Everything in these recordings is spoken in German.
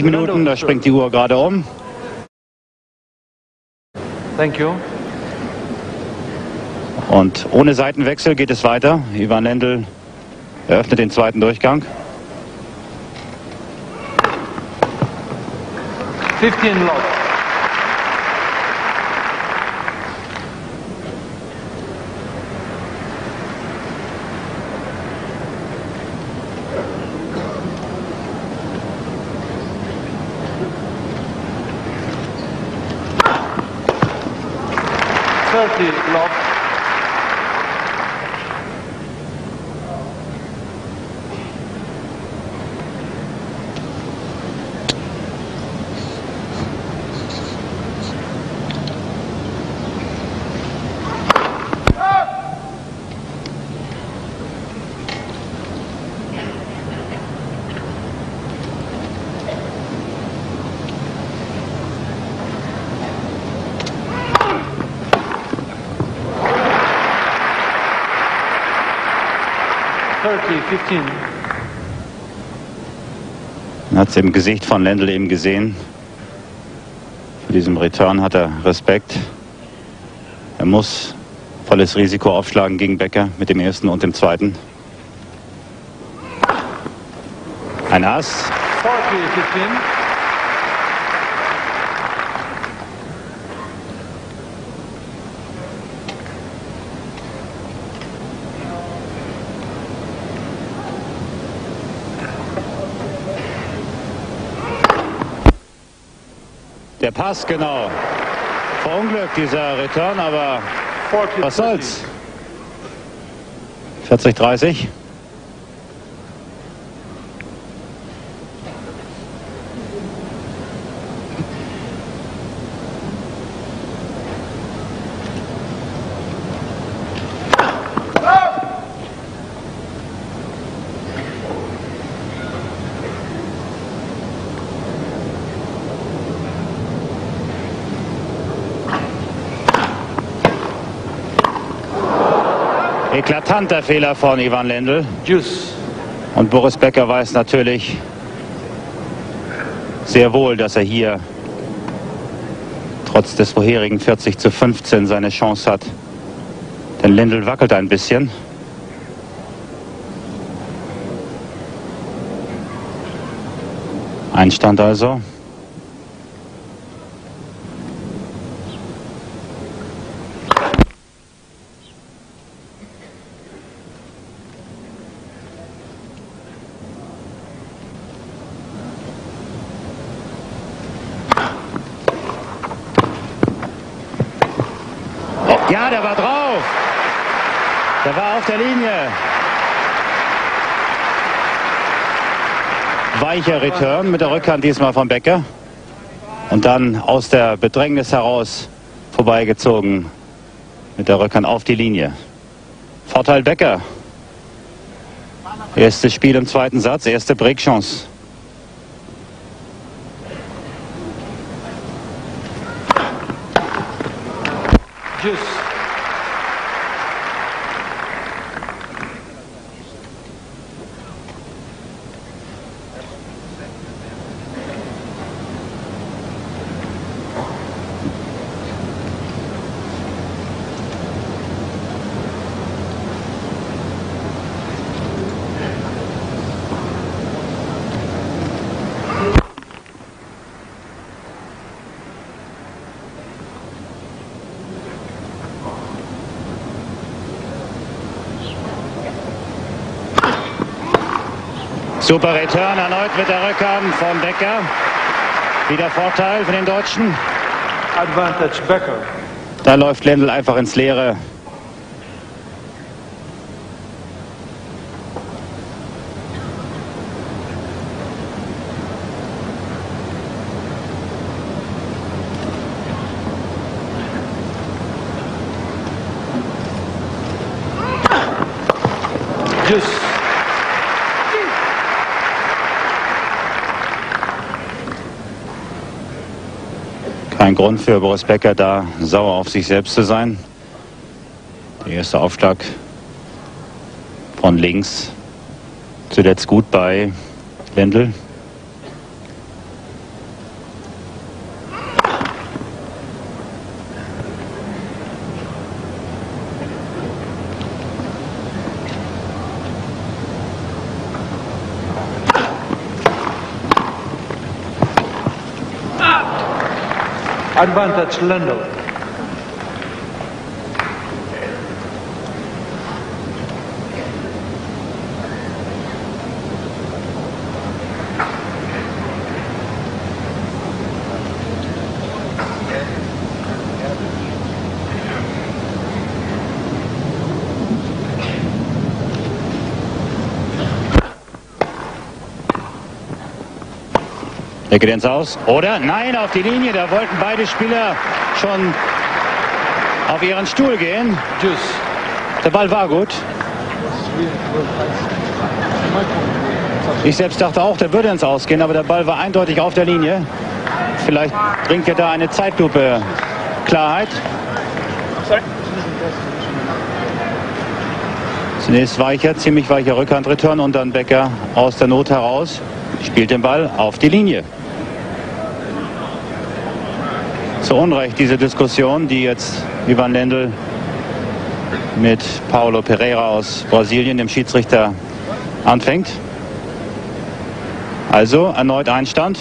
Minuten, da springt die Uhr gerade um. Thank you. Und ohne Seitenwechsel geht es weiter. Ivan Lendl eröffnet den zweiten Durchgang. 15 love. Love. Man hat es im Gesicht von Lendl eben gesehen. Für diesen Return hat er Respekt. Er muss volles Risiko aufschlagen gegen Becker mit dem ersten und dem zweiten. Ein Ass. 40-15. Der Pass, genau. Verunglückt dieser Return, aber was soll's? 40-30. Eklatanter Fehler von Ivan Lendl. Und Boris Becker weiß natürlich sehr wohl, dass er hier trotz des vorherigen 40-15 seine Chance hat. Denn Lendl wackelt ein bisschen. Einstand also. Ja, der war drauf. Der war auf der Linie. Weicher Return mit der Rückhand diesmal von Becker. Und dann aus der Bedrängnis heraus vorbeigezogen mit der Rückhand auf die Linie. Vorteil Becker. Erstes Spiel im zweiten Satz, erste Breakchance. Super Return erneut mit der Rückhand von Becker. Wieder Vorteil für den Deutschen. Advantage Becker. Da läuft Lendl einfach ins Leere. Kein Grund für Boris Becker, da sauer auf sich selbst zu sein. Der erste Aufschlag von links. Zuletzt gut bei Lendl. Advantage Lendl. Der geht ins Aus. Oder? Nein, auf die Linie. Da wollten beide Spieler schon auf ihren Stuhl gehen. Juice. Der Ball war gut. Ich selbst dachte auch, der würde ins Aus gehen, aber der Ball war eindeutig auf der Linie. Vielleicht bringt er da eine Zeitlupe Klarheit. Zunächst weicher, ziemlich weicher Rückhandreturn und dann Becker aus der Not heraus. Spielt den Ball auf die Linie. Zu Unrecht diese Diskussion, die jetzt Ivan Lendl mit Paulo Pereira aus Brasilien, dem Schiedsrichter, anfängt. Also erneut Einstand.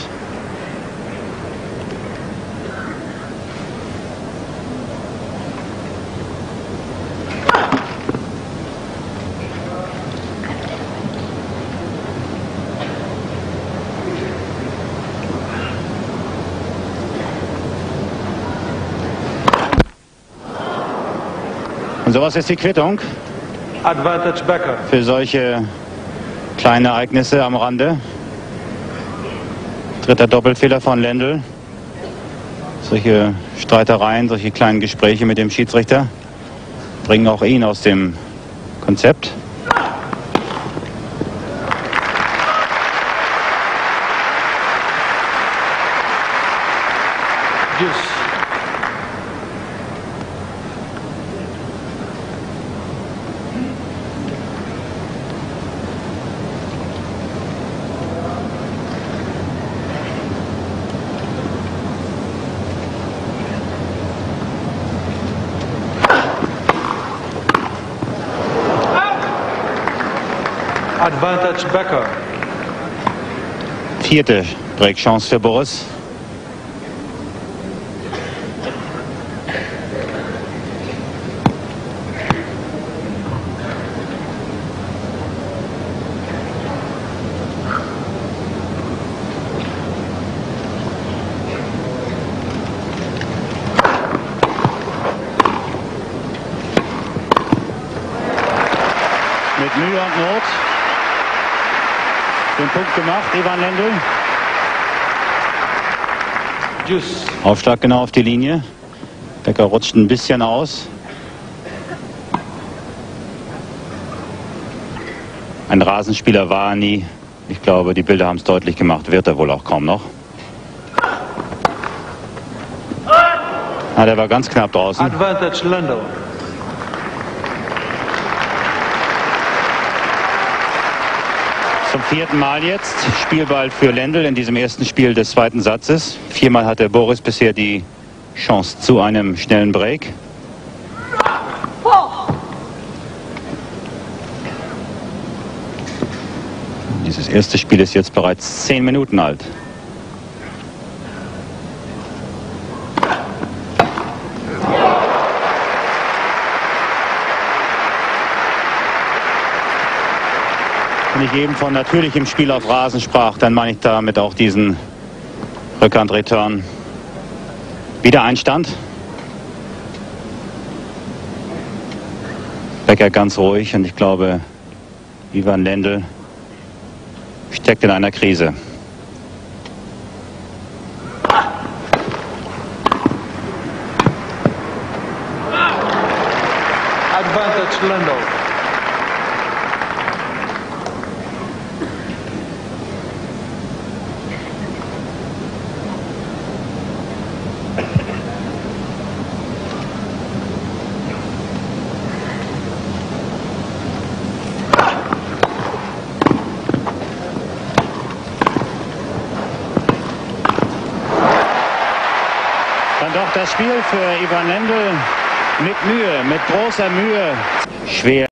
Und sowas ist die Quittung Advantage Becker. für solche kleinen Ereignisse am Rande. Dritter Doppelfehler von Lendl. Solche Streitereien, solche kleinen Gespräche mit dem Schiedsrichter bringen auch ihn aus dem Konzept. Juice. Advantage Becker. Vierte Breakchance für Boris. Mit Mühe und Not den Punkt gemacht, Ivan Lendl. Juice. Aufschlag genau auf die Linie. Becker rutscht ein bisschen aus. Ein Rasenspieler war er nie. Ich glaube, die Bilder haben es deutlich gemacht. Wird er wohl auch kaum noch. Ah, der war ganz knapp draußen. Advantage Lendl. Zum vierten Mal jetzt Spielball für Lendl in diesem ersten Spiel des zweiten Satzes. Viermal hatte Boris bisher die Chance zu einem schnellen Break. Dieses erste Spiel ist jetzt bereits 10 Minuten alt. Wenn ich eben von natürlichem Spiel auf Rasen sprach, dann meine ich damit auch diesen Rückhandreturn. Wieder Einstand. Becker ganz ruhig und ich glaube, Ivan Lendl steckt in einer Krise. Advantage Lendl. Dann doch das Spiel für Ivan Lendl mit Mühe, mit großer Mühe. Schwer.